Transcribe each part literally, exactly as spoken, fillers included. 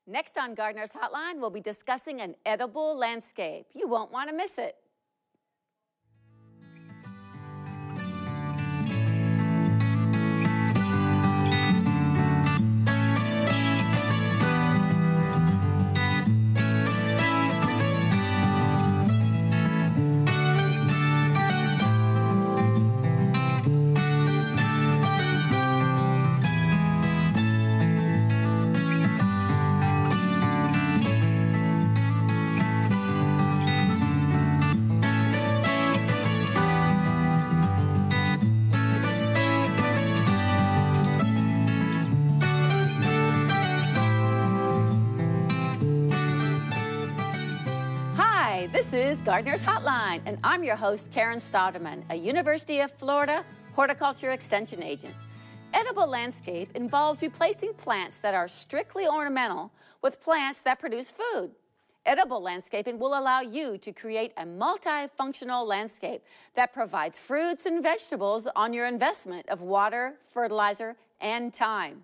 Next on Gardener's Hotline, we'll be discussing an edible landscape. You won't want to miss it. This is Gardener's Hotline, and I'm your host, Karen Stauderman, a University of Florida horticulture extension agent. Edible landscape involves replacing plants that are strictly ornamental with plants that produce food. Edible landscaping will allow you to create a multifunctional landscape that provides fruits and vegetables on your investment of water, fertilizer, and time.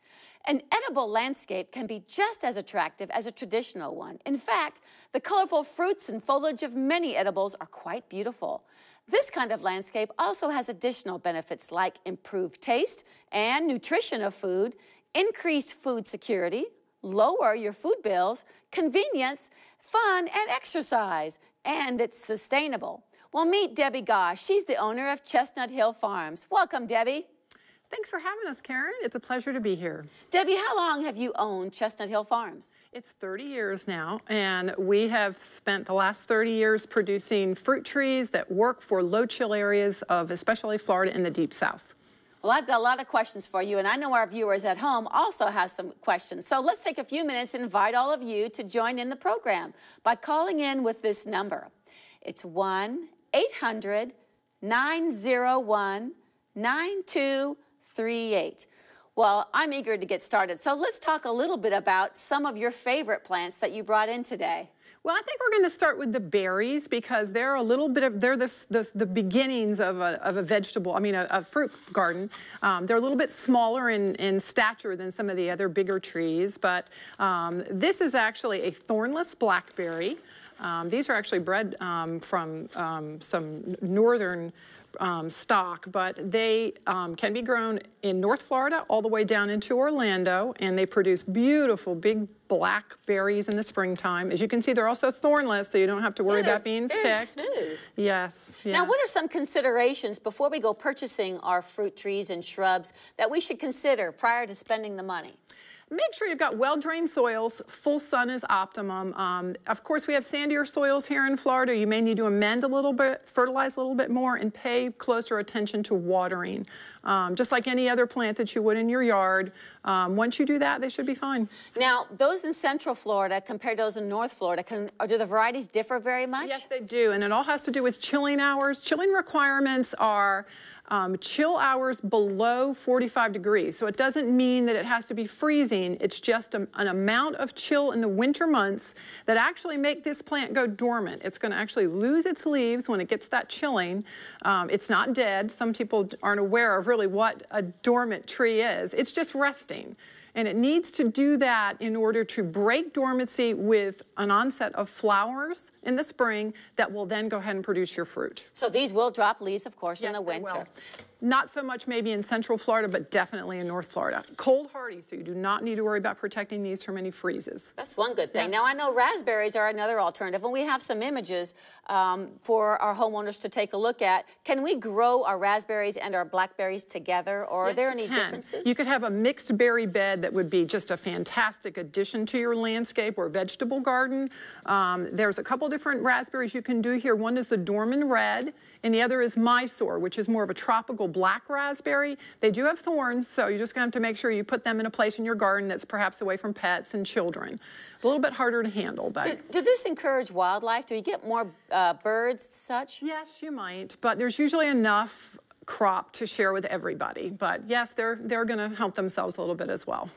An edible landscape can be just as attractive as a traditional one. In fact, the colorful fruits and foliage of many edibles are quite beautiful. This kind of landscape also has additional benefits like improved taste and nutrition of food, increased food security, lower your food bills, convenience, fun, and exercise, and it's sustainable. Well, meet Debbie Gaw. She's the owner of Chestnut Hill Farms. Welcome, Debbie. Thanks for having us, Karen. It's a pleasure to be here. Debbie, how long have you owned Chestnut Hill Farms? It's thirty years now, and we have spent the last thirty years producing fruit trees that work for low chill areas of especially Florida and the Deep South. Well, I've got a lot of questions for you, and I know our viewers at home also have some questions. So let's take a few minutes and invite all of you to join in the program by calling in with this number. It's one eight hundred nine oh one nine two three eight. Well, I'm eager to get started. So let's talk a little bit about some of your favorite plants that you brought in today. Well, I think we're going to start with the berries because they're a little bit of, they're the, the, the beginnings of a, of a vegetable, I mean a, a fruit garden. Um, they're a little bit smaller in, in stature than some of the other bigger trees, but um, this is actually a thornless blackberry. Um, these are actually bred um, from um, some northern Um, stock, but they um, can be grown in North Florida all the way down into Orlando, and they produce beautiful big black berries in the springtime. As you can see, they're also thornless, so you don't have to worry yeah, about being picked. Smooth. Yes, yes. Now, what are some considerations before we go purchasing our fruit trees and shrubs that we should consider prior to spending the money? Make sure you've got well-drained soils. Full sun is optimum. Um, of course, we have sandier soils here in Florida. You may need to amend a little bit, fertilize a little bit more, and pay closer attention to watering. Um, just like any other plant that you would in your yard. Um, once you do that, they should be fine. Now, those in Central Florida compared to those in North Florida, can, or do the varieties differ very much? Yes, they do, and it all has to do with chilling hours. Chilling requirements are Um, chill hours below forty-five degrees. So it doesn't mean that it has to be freezing. It's just a, an amount of chill in the winter months that actually make this plant go dormant. It's going to actually lose its leaves when it gets that chilling. Um, it's not dead. Some people aren't aware of really what a dormant tree is. It's just resting. And it needs to do that in order to break dormancy with an onset of flowers in the spring that will then go ahead and produce your fruit. So these will drop leaves, of course, yes, in the they winter. Will. Not so much maybe in Central Florida, but definitely in North Florida. Cold hardy, so you do not need to worry about protecting these from any freezes. That's one good thing. Yes. Now, I know raspberries are another alternative, and we have some images um, for our homeowners to take a look at. Can we grow our raspberries and our blackberries together, or yes, are there any can. differences? You could have a mixed berry bed that would be just a fantastic addition to your landscape or vegetable garden. Um, there's a couple different raspberries you can do here. One is the Dorman Red, and the other is Mysore, which is more of a tropical black raspberry. They do have thorns, so you're just going to have to make sure you put them in a place in your garden that's perhaps away from pets and children. A little bit harder to handle. But do, do this encourage wildlife? Do you get more uh, birds such? Yes, you might, but there's usually enough crop to share with everybody. But yes, they're, they're going to help themselves a little bit as well.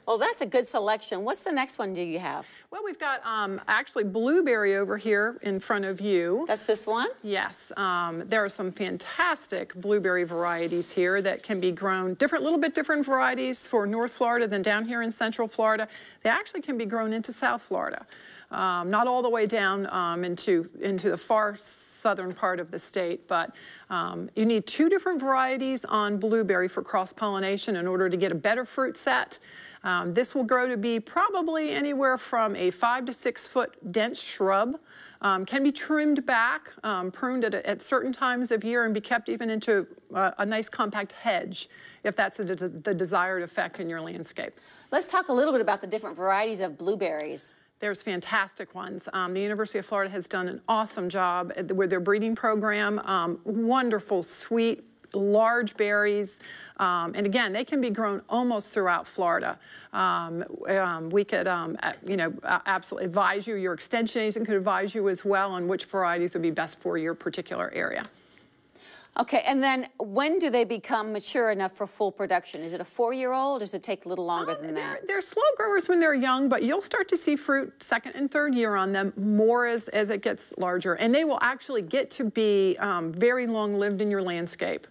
Well, that's a good selection. What's the next one do you have? Well, we've got um, actually blueberry over here in front of you. That's this one? Yes. Um, there are some fantastic blueberry varieties here that can be grown, different, little bit different varieties for North Florida than down here in Central Florida. They actually can be grown into South Florida. Um, not all the way down um, into, into the far southern part of the state, but um, you need two different varieties on blueberry for cross-pollination in order to get a better fruit set. Um, this will grow to be probably anywhere from a five to six foot dense shrub. Um, can be trimmed back, um, pruned at, at certain times of year, and be kept even into uh, a nice compact hedge if that's a, the desired effect in your landscape. Let's talk a little bit about the different varieties of blueberries. There's fantastic ones. Um, the University of Florida has done an awesome job at, with their breeding program. Um, wonderful, sweet, large berries. Um, and again, they can be grown almost throughout Florida. Um, um, we could, um, you know, absolutely advise you. Your extension agent could advise you as well on which varieties would be best for your particular area. Okay, and then when do they become mature enough for full production? Is it a four-year-old, or does it take a little longer um, than they're, that? They're slow growers when they're young, but you'll start to see fruit second and third year on them more as, as it gets larger. And they will actually get to be um, very long-lived in your landscape.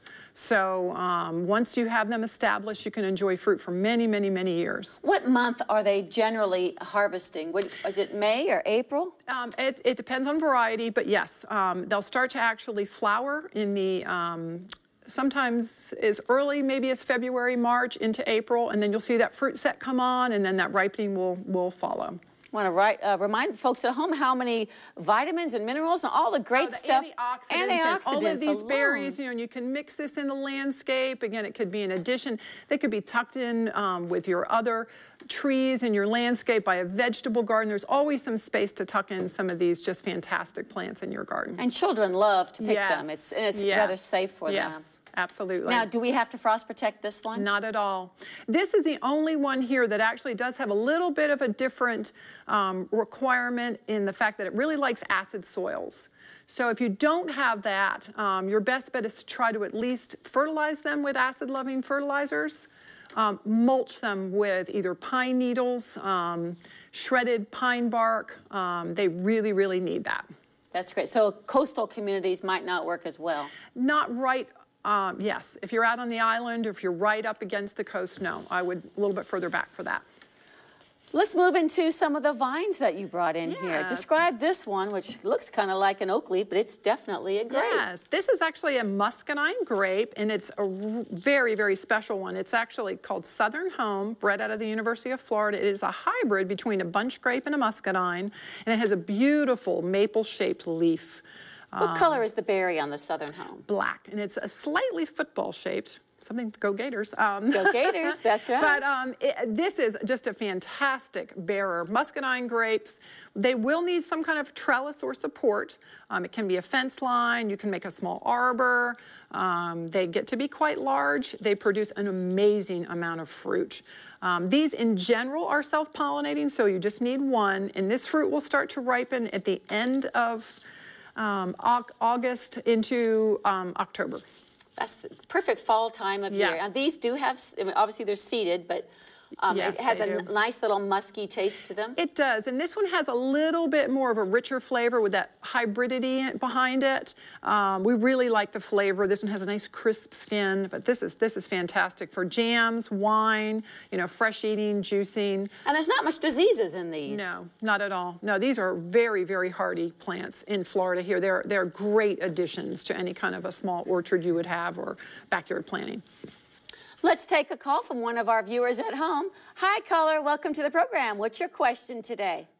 So um, once you have them established, you can enjoy fruit for many, many, many years. What month are they generally harvesting? What, is it May or April? Um, it, it depends on variety, but yes, um, they'll start to actually flower in the, um, sometimes as early maybe as February, March into April, and then you'll see that fruit set come on, and then that ripening will, will follow. I want to write, uh, remind folks at home how many vitamins and minerals and all the great oh, the stuff. Antioxidants, antioxidants and all of these alone. berries, you know, and you can mix this in the landscape. Again, it could be an addition. They could be tucked in um, with your other trees in your landscape by a vegetable garden. There's always some space to tuck in some of these just fantastic plants in your garden. And children love to pick yes. them. It's, and it's yes. rather safe for yes. them. Absolutely. Now, do we have to frost protect this one? Not at all. This is the only one here that actually does have a little bit of a different um, requirement in the fact that it really likes acid soils. So if you don't have that, um, your best bet is to try to at least fertilize them with acid-loving fertilizers, um, mulch them with either pine needles, um, shredded pine bark. Um, they really, really need that. That's great. So coastal communities might not work as well. Not right. Um, yes, if you're out on the island or if you're right up against the coast, no. I would a little bit further back for that. Let's move into some of the vines that you brought in yes. here. Describe this one, which looks kind of like an oak leaf, but it's definitely a grape. Yes, this is actually a muscadine grape, and it's a very, very special one. It's actually called Southern Home, bred out of the University of Florida. It is a hybrid between a bunch grape and a muscadine, and it has a beautiful maple-shaped leaf. What um, color is the berry on the Southern Home? Black, and it's a slightly football-shaped. Something, go Gators. Um, go Gators, that's right. But um, it, this is just a fantastic bearer. Muscadine grapes, they will need some kind of trellis or support. Um, it can be a fence line. You can make a small arbor. Um, they get to be quite large. They produce an amazing amount of fruit. Um, these in general are self-pollinating, so you just need one. And this fruit will start to ripen at the end of um, August into um, October. That's the perfect fall time of yes. year. Now, these do have, I mean, obviously they're seeded, but um, yes, it has a do. nice little musky taste to them. It does, and this one has a little bit more of a richer flavor with that hybridity behind it. Um, we really like the flavor. This one has a nice crisp skin, but this is this is fantastic for jams, wine, you know, fresh eating, juicing. And there's not much diseases in these. No, not at all. No, these are very, very hardy plants in Florida here. They're, they're great additions to any kind of a small orchard you would have or backyard planting. Let's take a call from one of our viewers at home. Hi, caller. Welcome to the program. What's your question today?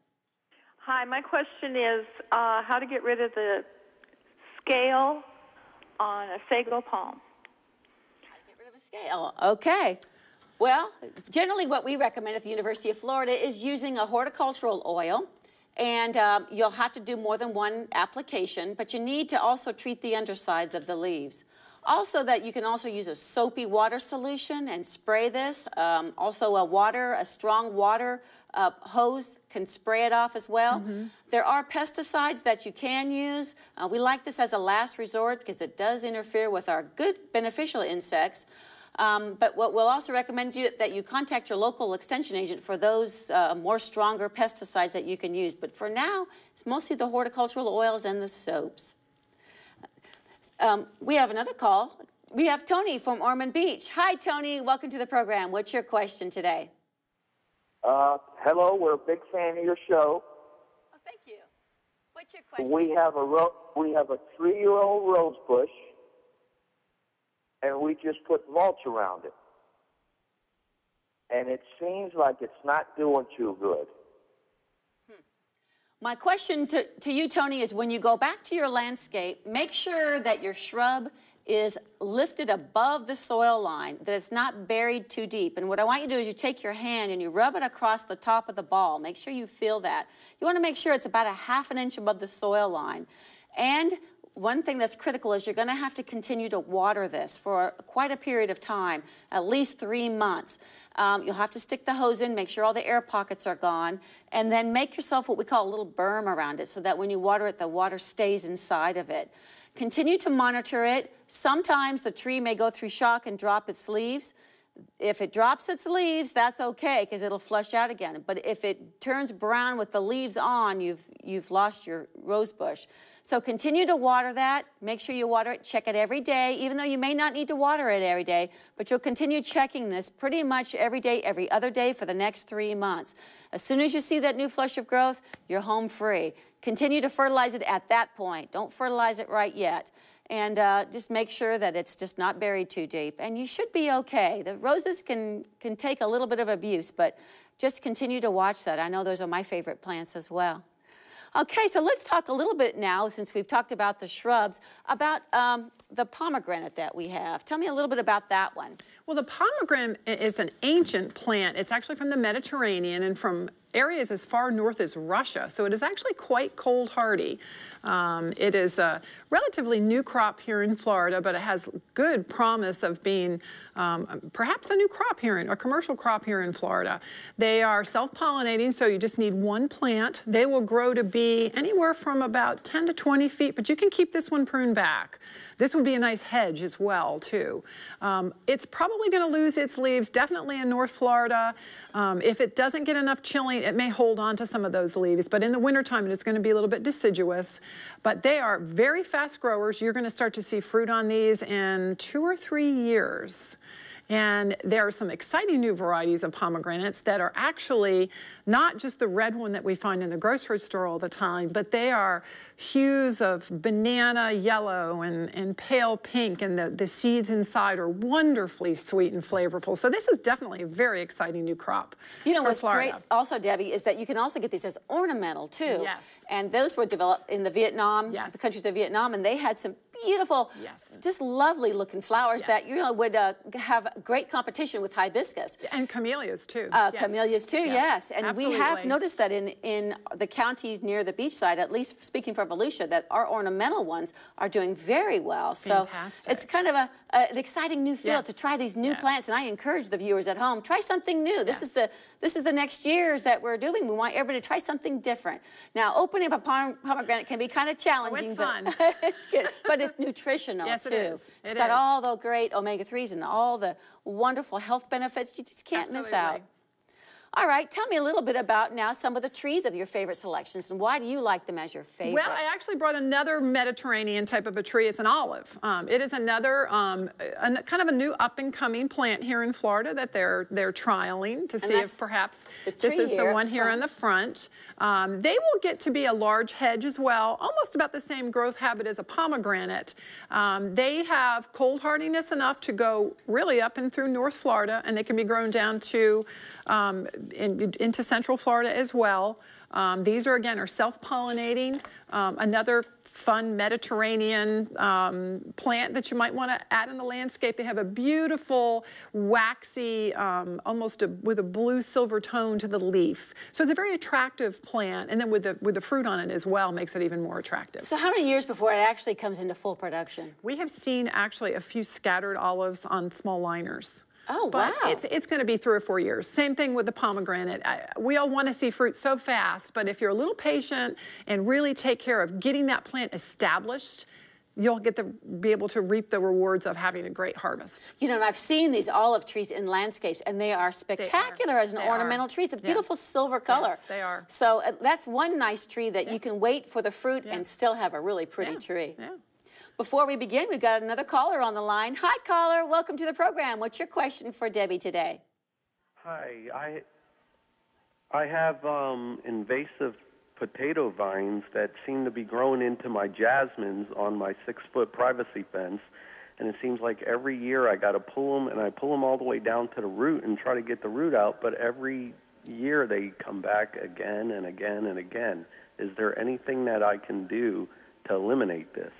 Hi, my question is uh, how to get rid of the scale on a sago palm. How to get rid of a scale. Okay. Well, generally what we recommend at the University of Florida is using a horticultural oil. And um, you'll have to do more than one application, but you need to also treat the undersides of the leaves. Also, that you can also use a soapy water solution and spray this. Um, also, a water, a strong water uh, hose can spray it off as well. Mm-hmm. There are pesticides that you can use. Uh, we like this as a last resort because it does interfere with our good beneficial insects. Um, but what we'll also recommend you that you contact your local extension agent for those uh, more stronger pesticides that you can use. But for now, it's mostly the horticultural oils and the soaps. Um, we have another call. We have Tony from Ormond Beach. Hi, Tony. Welcome to the program. What's your question today? Uh, hello. We're a big fan of your show. Oh, thank you. What's your question? We have a ro we have a three-year-old rose bush, and we just put mulch around it. And it seems like it's not doing too good. Hmm. My question to, to you, Tony, is when you go back to your landscape, make sure that your shrub is lifted above the soil line, that it's not buried too deep. And what I want you to do is you take your hand and you rub it across the top of the ball. Make sure you feel that. You want to make sure it's about a half an inch above the soil line. And one thing that's critical is you're going to have to continue to water this for quite a period of time, at least three months. Um, you'll have to stick the hose in, make sure all the air pockets are gone, and then make yourself what we call a little berm around it so that when you water it, the water stays inside of it. Continue to monitor it. Sometimes the tree may go through shock and drop its leaves. If it drops its leaves, that's okay because it'll flush out again. But if it turns brown with the leaves on, you've, you've lost your rose bush. So continue to water that. Make sure you water it. Check it every day, even though you may not need to water it every day. But you'll continue checking this pretty much every day, every other day for the next three months. As soon as you see that new flush of growth, you're home free. Continue to fertilize it at that point. Don't fertilize it right yet. And uh, just make sure that it's just not buried too deep. And you should be okay. The roses can, can take a little bit of abuse, but just continue to watch that. I know those are my favorite plants as well. Okay, so let's talk a little bit now, since we've talked about the shrubs, about um, the pomegranate that we have. Tell me a little bit about that one. Well, the pomegranate is an ancient plant. It's actually from the Mediterranean and from areas as far north as Russia, so it is actually quite cold hardy. Um, it is a relatively new crop here in Florida, but it has good promise of being um, perhaps a new crop here, in, a commercial crop here in Florida. They are self-pollinating, so you just need one plant. They will grow to be anywhere from about ten to twenty feet, but you can keep this one pruned back. This would be a nice hedge as well, too. Um, it's probably going to lose its leaves, definitely in North Florida. Um, if it doesn't get enough chilling, it may hold on to some of those leaves, but in the wintertime, it's going to be a little bit deciduous. But they are very fast growers. You're going to start to see fruit on these in two or three years. And there are some exciting new varieties of pomegranates that are actually not just the red one that we find in the grocery store all the time, but they are hues of banana yellow and, and pale pink, and the, the seeds inside are wonderfully sweet and flavorful. So this is definitely a very exciting new crop. You know what's Florida. great also, Debbie, is that you can also get these as ornamental too. Yes. And those were developed in the Vietnam, yes. the countries of Vietnam, and they had some beautiful, yes. just lovely looking flowers yes. that you know would uh, have great competition with hibiscus. And camellias too. Uh, yes. Camellias too, yes. yes. And Absolutely. we have noticed that in, in the counties near the beachside, at least speaking for Volusia, that our ornamental ones are doing very well. So Fantastic. It's kind of a, a, an exciting new field yes. to try these new yes. plants. And I encourage the viewers at home, try something new. This yes. is the this is the next years that we're doing. We want everybody to try something different. Now, opening up a pom pomegranate can be kind of challenging. Oh, it's but fun. It's good, but it's nutritional yes, too. It is. It's it got is. all the great omega threes and all the wonderful health benefits. You just can't Absolutely. miss out. All right, tell me a little bit about now some of the trees of your favorite selections, and why do you like them as your favorite? Well, I actually brought another Mediterranean type of a tree. It's an olive. Um, it is another um, a, kind of a new up-and-coming plant here in Florida that they're they're trialing to see if perhaps this is the one here in the front. Um, they will get to be a large hedge as well, almost about the same growth habit as a pomegranate. Um, they have cold hardiness enough to go really up and through North Florida, and they can be grown down to um, in, into Central Florida as well. Um, these are, again, are self-pollinating. Um, another fun Mediterranean um, plant that you might want to add in the landscape. They have a beautiful, waxy, um, almost a, with a blue silver tone to the leaf. So it's a very attractive plant, and then with the, with the fruit on it as well makes it even more attractive. So how many years before it actually comes into full production? We have seen actually a few scattered olives on small liners. Oh, but wow. it's, it's going to be three or four years. Same thing with the pomegranate. I, we all want to see fruit so fast, but if you're a little patient and really take care of getting that plant established, you'll get to be able to reap the rewards of having a great harvest. You know, and I've seen these olive trees in landscapes, and they are spectacular are. as an They ornamental are. tree. It's a Yes. beautiful silver color. Yes, they are. So uh, that's one nice tree that Yeah. you can wait for the fruit Yeah. and still have a really pretty Yeah. tree. Yeah. Before we begin, we've got another caller on the line. Hi, caller. Welcome to the program. What's your question for Debbie today? Hi, I I have um, invasive potato vines that seem to be growing into my jasmines on my six-foot privacy fence, and it seems like every year I got to pull them, and I pull them all the way down to the root and try to get the root out, but every year they come back again and again and again. Is there anything that I can do to eliminate this?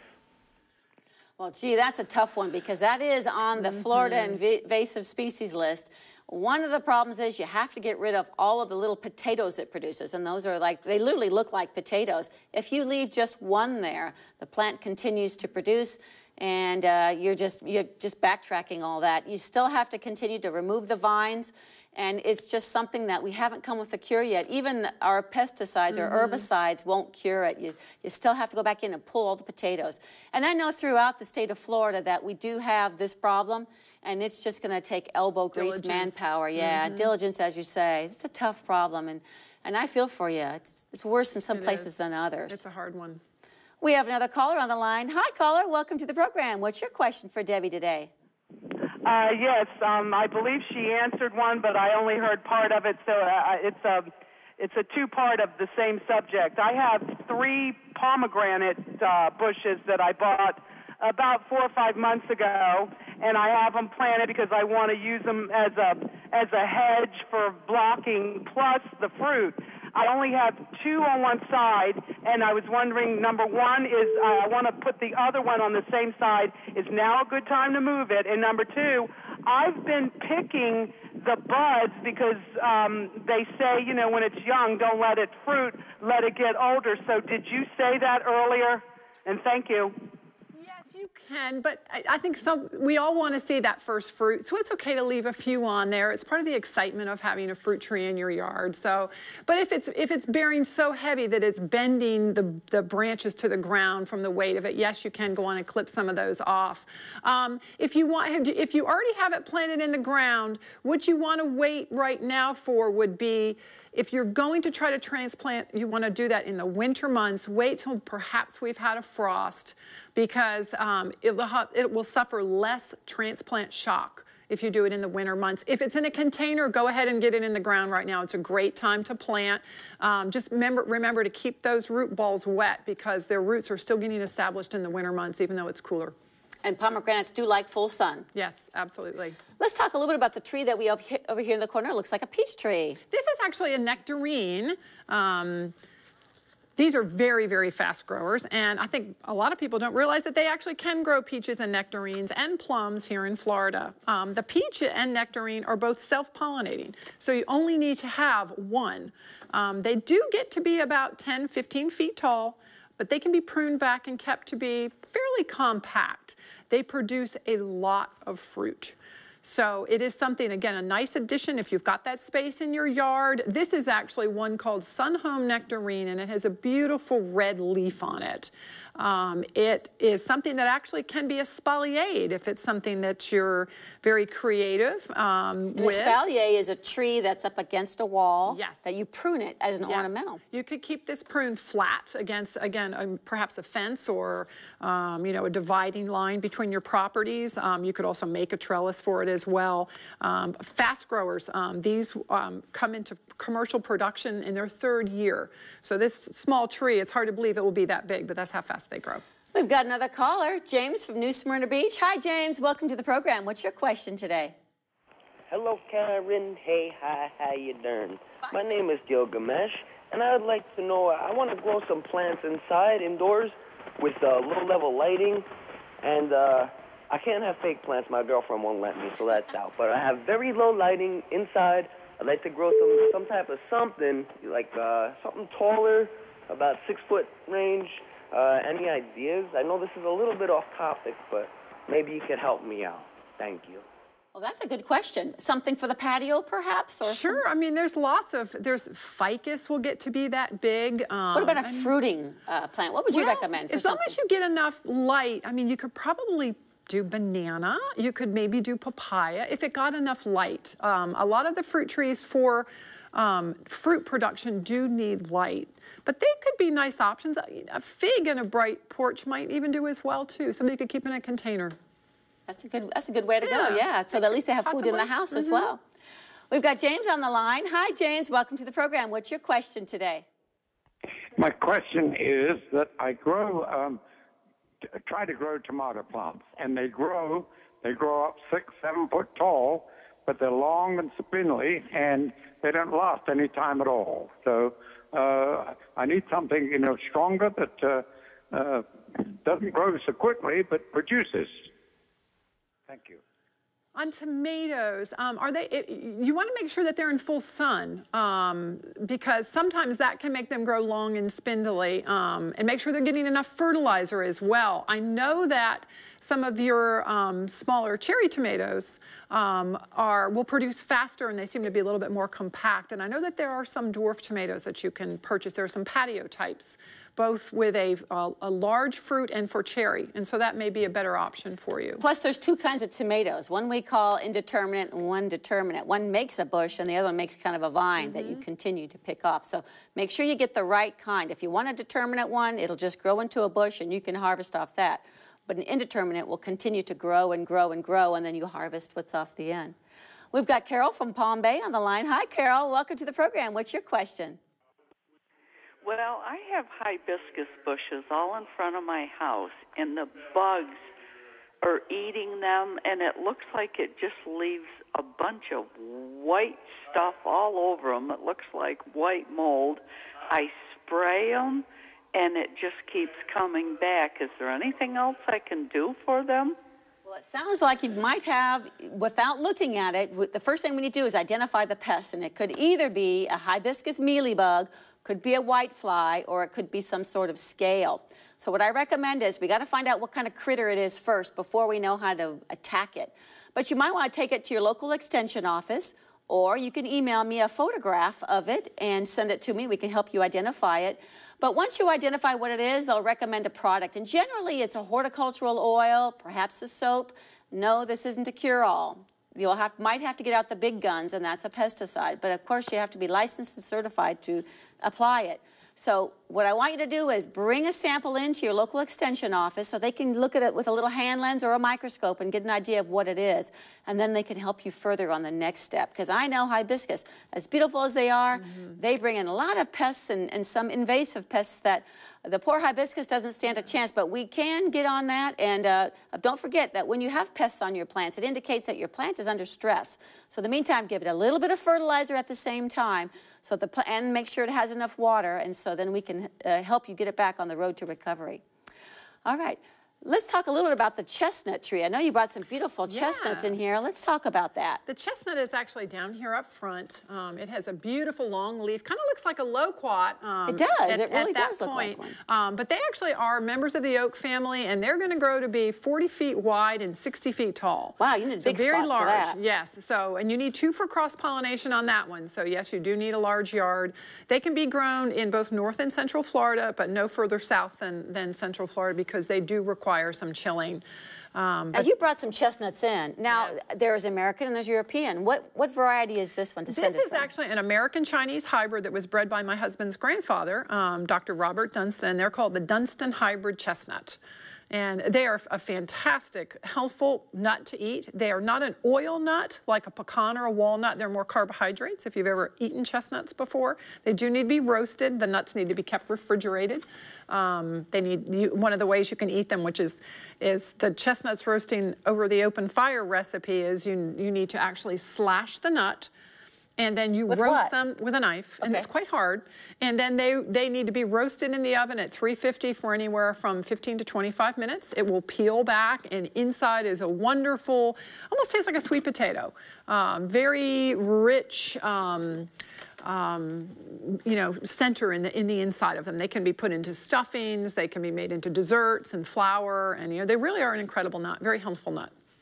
Well, gee, that's a tough one because that is on the Florida inv- invasive species list. One of the problems is you have to get rid of all of the little potatoes it produces, and those are like, they literally look like potatoes. If you leave just one there, the plant continues to produce, and uh, you're just you're just backtracking all that. You still have to continue to remove the vines, and it's just something that we haven't come with a cure yet. Even our pesticides mm-hmm. or herbicides won't cure it. You, you still have to go back in and pull all the potatoes. And I know throughout the state of Florida that we do have this problem, and it's just going to take elbow grease, Diligence. manpower. Yeah, mm-hmm. diligence, as you say. It's a tough problem, and, and I feel for you. It's, it's worse in some It places is. than others. It's a hard one. We have another caller on the line. Hi, caller. Welcome to the program. What's your question for Debbie today? Uh, yes, um, I believe she answered one, but I only heard part of it, so uh, it's a it's a two-part of the same subject. I have three pomegranate uh, bushes that I bought about four or five months ago, and I have them planted because I want to use them as a as a hedge for blocking plus the fruit. I only have two on one side, and I was wondering, number one is uh, I want to put the other one on the same side. Is now a good time to move it? And number two, I've been picking the buds because um, they say, you know, when it's young, don't let it fruit, let it get older. So did you say that earlier? And thank you. You can, but I, I think some, we all want to see that first fruit, so it's okay to leave a few on there. It's part of the excitement of having a fruit tree in your yard. So, but if it's if it's bearing so heavy that it's bending the, the branches to the ground from the weight of it, yes, you can go on and clip some of those off. Um, if you want, if you already have it planted in the ground, what you want to wait right now for would be, if you're going to try to transplant, you want to do that in the winter months. Wait till perhaps we've had a frost, because um, it, will ha it will suffer less transplant shock if you do it in the winter months. If it's in a container, go ahead and get it in the ground right now. It's a great time to plant. Um, just remember, remember to keep those root balls wet, because their roots are still getting established in the winter months, even though it's cooler. And pomegranates do like full sun. Yes, absolutely. Let's talk a little bit about the tree that we have over here in the corner. It looks like a peach tree. This is actually a nectarine. Um, these are very, very fast growers, and I think a lot of people don't realize that they actually can grow peaches and nectarines and plums here in Florida. Um, the peach and nectarine are both self-pollinating, so you only need to have one. Um, they do get to be about ten, fifteen feet tall, but they can be pruned back and kept to be fairly compact. They produce a lot of fruit. So it is something, again, a nice addition if you've got that space in your yard. This is actually one called Sun Home Nectarine, and it has a beautiful red leaf on it. Um, it is something that actually can be espaliered if it's something that you're very creative um, an with. Espalier is a tree that's up against a wall. Yes. That you prune it as an Yes. ornamental. You could keep this prune flat against, again, um, perhaps a fence or, um, you know, a dividing line between your properties. Um, you could also make a trellis for it as well. Um, fast growers, um, these um, come into commercial production in their third year. So this small tree, it's hard to believe it will be that big, but that's how fast they grow. We've got another caller, James from New Smyrna Beach. Hi, James. Welcome to the program. What's your question today? Hello, Karen. Hey, hi, how you doing? My name is Gilgamesh, and I would like to know, I want to grow some plants inside, indoors, with uh, low-level lighting, and uh, I can't have fake plants. My girlfriend won't let me, so that's out. But I have very low lighting inside. I'd like to grow some some type of something, like uh, something taller, about six-foot range. Uh, any ideas? I know this is a little bit off topic, but maybe you could help me out. Thank you. Well, that's a good question. Something for the patio, perhaps? Or sure. Some... I mean, there's lots of, there's ficus will get to be that big. Um, what about a fruiting uh, plant? What would you well, recommend for as something? long as you get enough light, I mean, you could probably do banana. You could maybe do papaya if it got enough light. Um, a lot of the fruit trees for um, fruit production do need light. But they could be nice options. A fig in a bright porch might even do as well, too. Something you could keep in a container. That's a good, that's a good way to yeah. go, yeah. So that at least they have Possibly. food in the house mm-hmm. as well. We've got James on the line. Hi, James. Welcome to the program. What's your question today? My question is that I grow, um, try to grow tomato plants, and they grow, they grow up six, seven foot tall, but they're long and spindly, and they don't last any time at all. So uh, I need something, you know, stronger that uh, uh, doesn't grow so quickly, but produces. Thank you. On tomatoes, um, are they? It, you want to make sure that they're in full sun um, because sometimes that can make them grow long and spindly, um, and make sure they're getting enough fertilizer as well. I know that some of your um, smaller cherry tomatoes um, are will produce faster, and they seem to be a little bit more compact. And I know that there are some dwarf tomatoes that you can purchase. There are some patio types, both with a, a, a large fruit and for cherry. And so that may be a better option for you. Plus, there's two kinds of tomatoes. One we call indeterminate and one determinate. One makes a bush and the other one makes kind of a vine mm-hmm. that you continue to pick off. So make sure you get the right kind. If you want a determinate one, it'll just grow into a bush and you can harvest off that. But an indeterminate will continue to grow and grow and grow, and then you harvest what's off the end. We've got Carol from Palm Bay on the line. Hi, Carol. Welcome to the program. What's your question? Well, I have hibiscus bushes all in front of my house, and the bugs are eating them, and it looks like it just leaves a bunch of white stuff all over them. It looks like white mold. I spray them, and it just keeps coming back. Is there anything else I can do for them? Well, it sounds like you might have, without looking at it, the first thing we need to do is identify the pest, and it could either be a hibiscus mealybug, could be a whitefly, or it could be some sort of scale. So what I recommend is we got to find out what kind of critter it is first before we know how to attack it. But you might want to take it to your local extension office, or you can email me a photograph of it and send it to me. We can help you identify it. But once you identify what it is, they'll recommend a product. And generally, it's a horticultural oil, perhaps a soap. No, this isn't a cure-all. You'll have, might have to get out the big guns, and that's a pesticide. But of course, you have to be licensed and certified to apply it. So what I want you to do is bring a sample into your local extension office so they can look at it with a little hand lens or a microscope and get an idea of what it is. And then they can help you further on the next step. Because I know hibiscus, as beautiful as they are, mm-hmm. they bring in a lot of pests and, and some invasive pests that the poor hibiscus doesn't stand a chance. But we can get on that. And uh, don't forget that when you have pests on your plants, it indicates that your plant is under stress. So in the meantime, give it a little bit of fertilizer at the same time. So the and make sure it has enough water, and so then we can uh, help you get it back on the road to recovery. All right, let's talk a little bit about the chestnut tree. I know you brought some beautiful yeah. chestnuts in here. Let's talk about that. The chestnut is actually down here up front. Um, it has a beautiful long leaf. Kind of looks like a loquat. Um, it does. At, it really at that does look point. like one. Um, but they actually are members of the oak family, and they're going to grow to be forty feet wide and sixty feet tall. Wow, you need a so big very spot large. for that. Yes. So, and you need two for cross-pollination on that one. So yes, you do need a large yard. They can be grown in both North and Central Florida, but no further south than, than Central Florida because they do require some chilling. Um, As you brought some chestnuts in. Now, yes. there's American and there's European. What what variety is this one to send it This is from? actually an American-Chinese hybrid that was bred by my husband's grandfather, um, Doctor Robert Dunstan. They're called the Dunstan Hybrid Chestnut. And they are a fantastic, healthful nut to eat. They are not an oil nut like a pecan or a walnut. They're more carbohydrates if you've ever eaten chestnuts before. They do need to be roasted. The nuts need to be kept refrigerated. Um, they need you, one of the ways you can eat them, which is is the chestnuts roasting over the open fire recipe, is you, you need to actually slash the nut. And then you with roast what? them with a knife, okay. and it's quite hard. And then they, they need to be roasted in the oven at three fifty for anywhere from fifteen to twenty-five minutes. It will peel back, and inside is a wonderful, almost tastes like a sweet potato. Um, very rich, um, um, you know, center in the in the inside of them. They can be put into stuffings. They can be made into desserts and flour, and you know they really are an incredible nut, very healthful nut.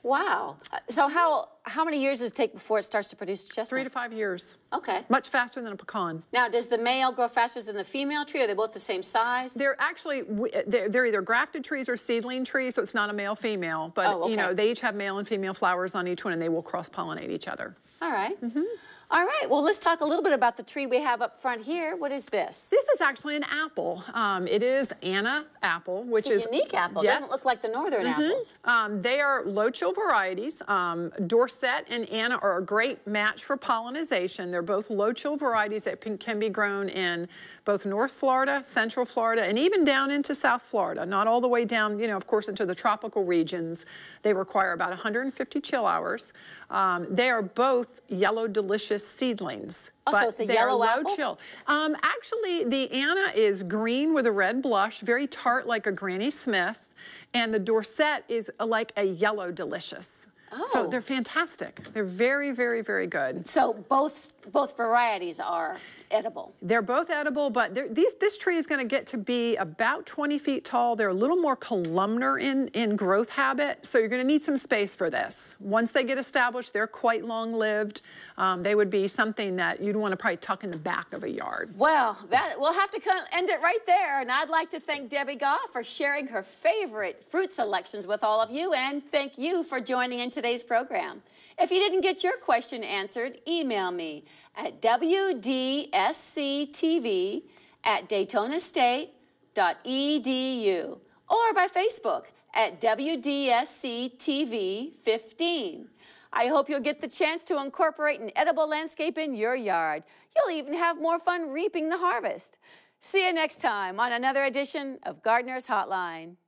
Wow. So how how many years does it take before it starts to produce chestnuts? Three to five years. Okay. Much faster than a pecan. Now, does the male grow faster than the female tree? Are they both the same size? They're actually, they're, they're either grafted trees or seedling trees, so it's not a male-female. But, oh, okay. you know, they each have male and female flowers on each one, and they will cross-pollinate each other. All right. Mm-hmm. All right, well, let's talk a little bit about the tree we have up front here. What is this? This is actually an apple. Um, it is Anna apple, which it's is a unique apple. Yes. It doesn't look like the northern mm-hmm. apples. Um, they are low-chill varieties. Um, Dorset and Anna are a great match for pollination. They're both low-chill varieties that can, can be grown in both North Florida, Central Florida, and even down into South Florida. Not all the way down, you know, of course, into the tropical regions. They require about one hundred fifty chill hours. Um, they are both yellow delicious seedlings. Oh, but so it's a they're yellow low apple? chill. Um, actually, the Anna is green with a red blush, very tart like a Granny Smith, and the Dorset is a, like a yellow delicious. Oh. So they're fantastic. They're very, very, very good. So both both varieties are edible. They're both edible, but these, this tree is going to get to be about twenty feet tall. They're a little more columnar in, in growth habit, so you're going to need some space for this. Once they get established, they're quite long-lived. Um, they would be something that you'd want to probably tuck in the back of a yard. Well, that, we'll have to end it right there, and I'd like to thank Debbie Gaw for sharing her favorite fruit selections with all of you, and thank you for joining in today's program. If you didn't get your question answered, email me at W D S C T V at Daytona State dot E D U or by Facebook at W D S C T V fifteen. I hope you'll get the chance to incorporate an edible landscape in your yard. You'll even have more fun reaping the harvest. See you next time on another edition of Gardener's Hotline.